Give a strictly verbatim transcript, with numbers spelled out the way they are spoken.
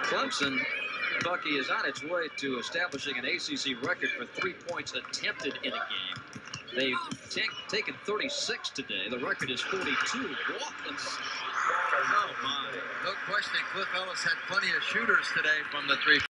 Clemson, Bucky, is on its way to establishing an A C C record for three points attempted in a game. They've taken thirty-six today. The record is forty-two. Watkins. Oh, my. No question, Cliff Ellis had plenty of shooters today from the three.